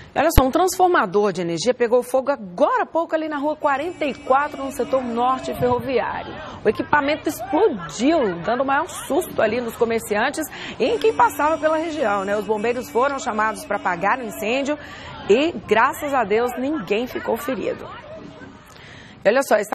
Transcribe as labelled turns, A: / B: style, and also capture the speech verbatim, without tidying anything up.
A: Olha só, um transformador de energia pegou fogo agora há pouco ali na rua quarenta e quatro, no setor norte ferroviário. O equipamento explodiu, dando o maior susto ali nos comerciantes e em quem passava pela região, né? Os bombeiros foram chamados para apagar o incêndio e, graças a Deus, ninguém ficou ferido. E olha só,